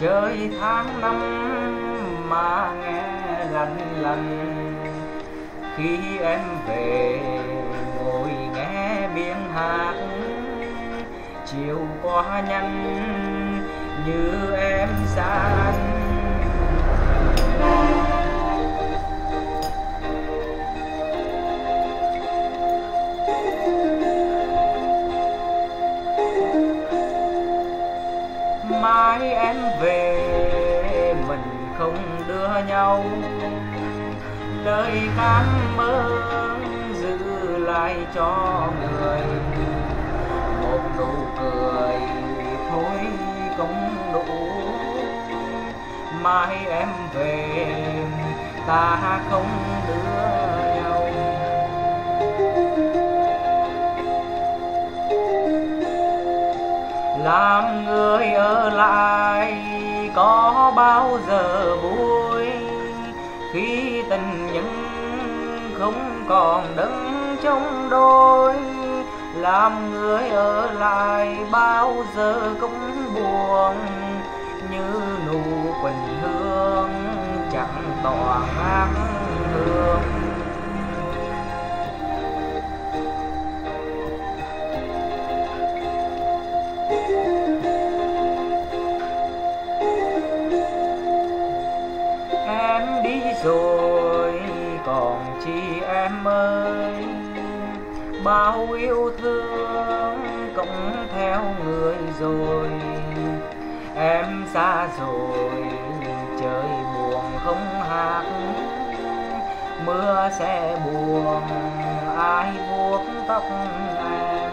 trời tháng năm mà nghe lạnh lạnh. Khi em về ngồi nghe biên hát, chiều qua nhanh như em xa anh. Mai em về mình không đưa nhau, lời cảm ơn giữ lại cho người. Một nụ cười thôi cũng đủ. Mai em về ta không đưa nhau. Làm người ở lại có bao giờ vui, khi tình nhân không còn đứng trong đôi. Làm người ở lại bao giờ cũng buồn, như nụ quỳnh hương chẳng tỏa ngát hương. Em đi rồi còn chi em ơi, bao yêu thương cũng theo người rồi. Em xa rồi trời buồn không hát, mưa sẽ buồn ai vuốt tóc em.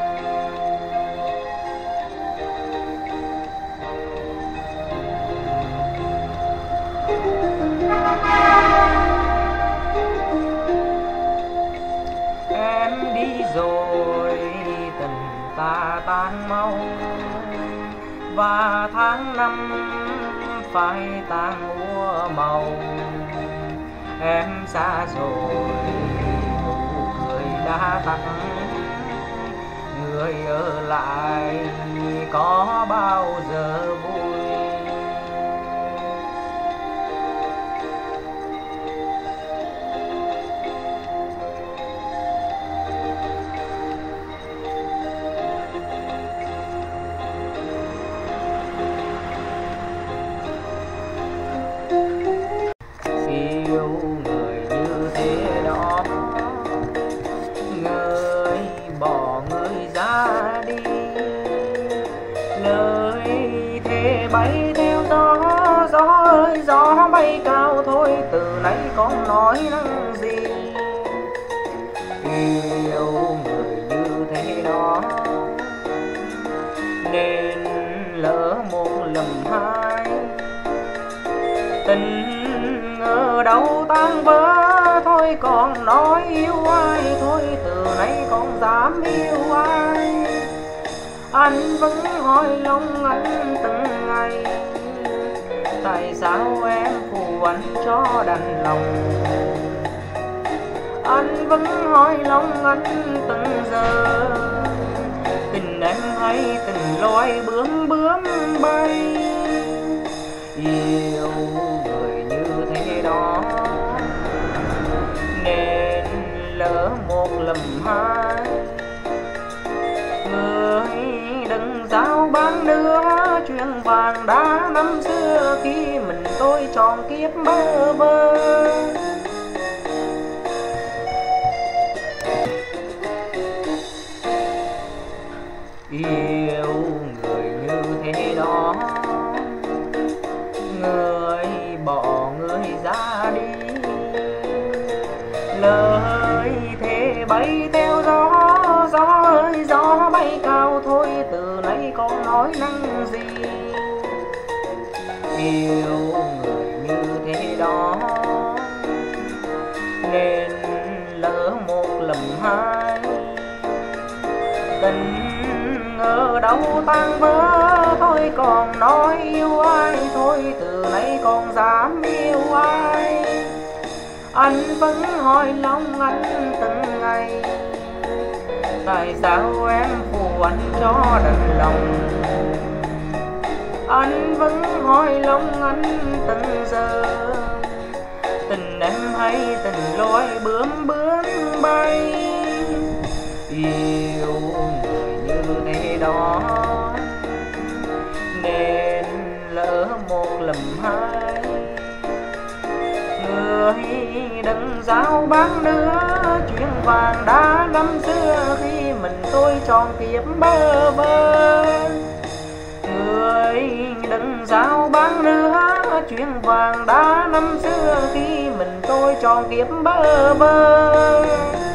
Em đi rồi tình ta tan mau, và tháng năm phải tan úa màu. Em xa rồi nụ cười đã tắt, người ở lại có bao giờ vui. Yêu người như thế đó, người bỏ người ra đi. Lời thề bay theo gió, gió ơi gió bay cao thôi, từ nãy con nói năng gì. Yêu người như thế đó nên lỡ một lầm hai, tình ở đâu tan vỡ thôi còn nói yêu ai. Thôi từ nay con dám yêu ai. Anh vẫn hỏi lòng anh từng ngày, tại sao em phụ anh cho đành lòng. Anh vẫn hỏi lòng anh từng giờ, tình em hay tình loài bướm bướm bay. Yêu người như thế đó nên lỡ một lầm hai. Người đừng giao bán nữa chuyện vàng đá năm xưa, khi mình tôi tròn kiếp bơ vơ. Yêu người như thế đó, người bỏ người ra đi. Lời thề bay theo gió, gió ơi gió bay cao thôi, từ nay con nói năng gì. Yêu người như thế đó nên lỡ một lầm hai. Tình ở đâu tan vỡ thôi còn nói yêu ai. Thôi từ nay con dám yêu ai. Anh vẫn hỏi lòng anh từng ngày, tại sao em phụ anh cho đành lòng. Anh vẫn hỏi lòng anh từng giờ, tình em hay tình loài bướm bướm bay, yêu người như thế đó nên lỡ một lầm hai. Người đừng giao bán nữa chuyện vàng đã năm xưa khi mình tôi tròn kiếp bơ vơ. Người đừng giao bán nữa chuyện vàng đã năm xưa khi mình tôi tròn kiếp bơ vơ.